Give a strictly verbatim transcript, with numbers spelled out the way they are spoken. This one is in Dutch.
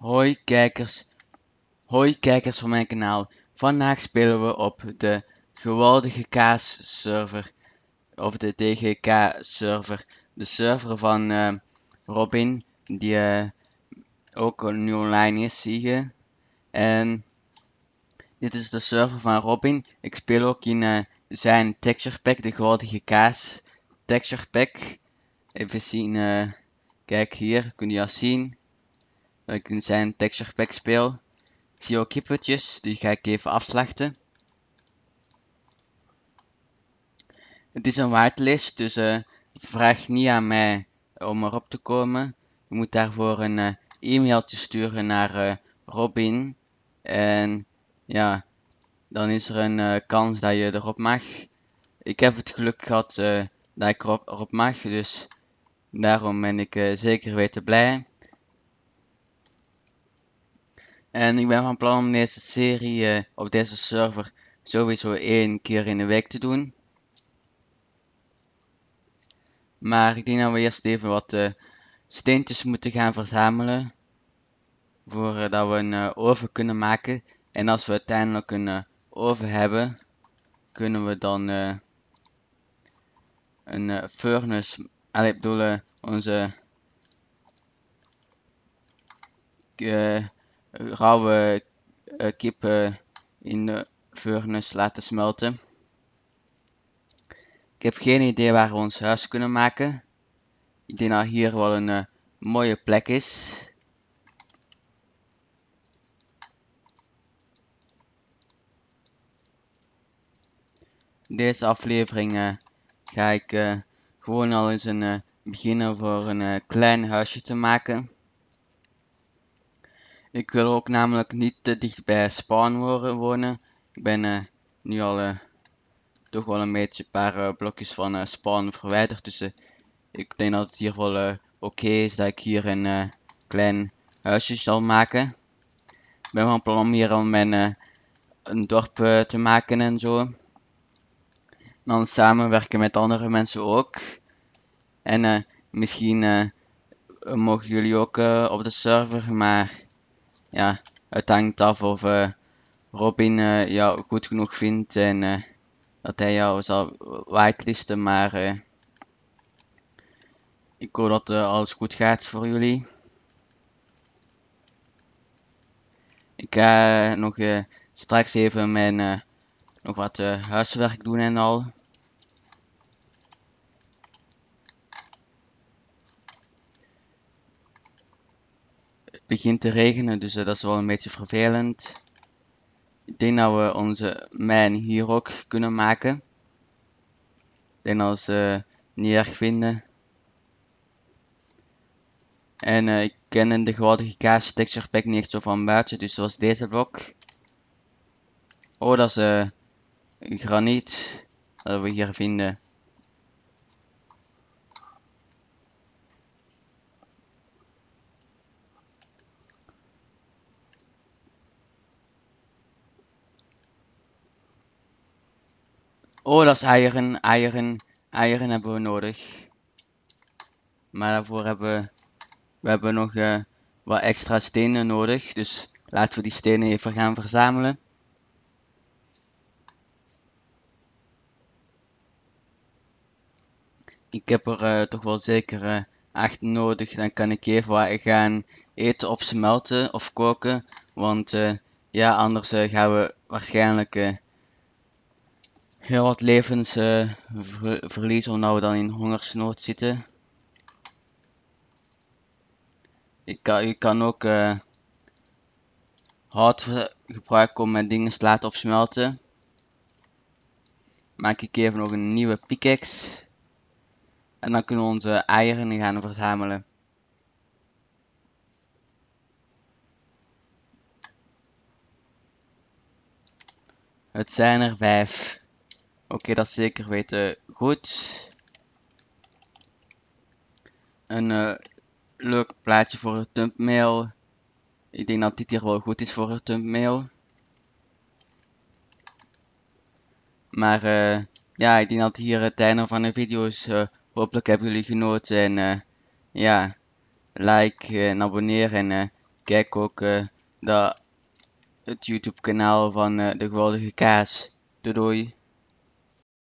Hoi kijkers, hoi kijkers van mijn kanaal. Vandaag spelen we op de geweldige Kaas server, of de D G K server, de server van uh, Robin, die uh, ook nu online is, zie je. En dit is de server van Robin. Ik speel ook in uh, zijn texture pack, de geweldige Kaas texture pack. Even zien, uh, kijk hier, kun je al zien dat ik in zijn texture pack speel. Ik zie ook kippetjes, die ga ik even afslachten. Het is een whitelist, dus uh, vraag niet aan mij om erop te komen. Je moet daarvoor een uh, e-mailtje sturen naar uh, Robin. En ja, dan is er een uh, kans dat je erop mag. Ik heb het geluk gehad uh, dat ik erop, erop mag, dus daarom ben ik uh, zeker weten blij. En ik ben van plan om deze serie uh, op deze server sowieso één keer in de week te doen. Maar ik denk dat we eerst even wat uh, steentjes moeten gaan verzamelen. Voordat we een uh, oven kunnen maken. En als we uiteindelijk een uh, oven hebben, kunnen we dan uh, een uh, furnace, allee, ik bedoel uh, onze uh, rauwe uh, kip uh, in de furnace laten smelten. Ik heb geen idee waar we ons huis kunnen maken. Ik denk dat hier wel een uh, mooie plek is. Deze aflevering uh, ga ik uh, gewoon al eens een uh, beginnen voor een uh, klein huisje te maken. Ik wil ook namelijk niet te dicht bij spawn wonen. Ik ben uh, nu al uh, toch wel een beetje een paar uh, blokjes van uh, spawn verwijderd. Dus uh, ik denk dat het hier wel uh, oké okay is dat ik hier een uh, klein huisje zal maken. Ik ben van plan om hier al mijn uh, een dorp uh, te maken en zo. En dan samenwerken met andere mensen ook. En uh, misschien uh, mogen jullie ook uh, op de server, maar ja, het hangt af of uh, Robin uh, jou goed genoeg vindt en uh, dat hij jou zal whitelisten, maar uh, ik hoop dat uh, alles goed gaat voor jullie. Ik ga uh, nog uh, straks even mijn uh, nog wat uh, huiswerk doen en al. Het begint te regenen, dus uh, dat is wel een beetje vervelend. Ik denk dat we onze mijn hier ook kunnen maken. Ik denk dat ze uh, niet erg vinden. En uh, ik ken de geweldige Kaas texture pack niet echt zo van buiten, dus zoals deze blok. Oh, dat is uh, graniet dat we hier vinden. Oh, dat is eieren, eieren, eieren hebben we nodig. Maar daarvoor hebben we, we hebben nog uh, wat extra stenen nodig, dus laten we die stenen even gaan verzamelen. Ik heb er uh, toch wel zeker uh, acht nodig, dan kan ik even wat gaan eten of smelten of koken. Want uh, ja, anders uh, gaan we waarschijnlijk uh, heel wat levens uh, ver verliezen omdat we dan in hongersnood zitten. Je kan, je kan ook uh, hout gebruiken om mijn dingen te laten opsmelten. Maak ik even nog een nieuwe pickaxe. En dan kunnen we onze eieren gaan verzamelen. Het zijn er vijf. Oké, okay, dat is zeker weten goed. Een uh, leuk plaatje voor het thumbnail. Ik denk dat dit hier wel goed is voor het thumbnail. Maar uh, ja, ik denk dat hier het einde van de video is. Uh, hopelijk hebben jullie genoten. En uh, ja, like en abonneer. En uh, kijk ook dat het YouTube kanaal van de geweldige kaas. Doei doei.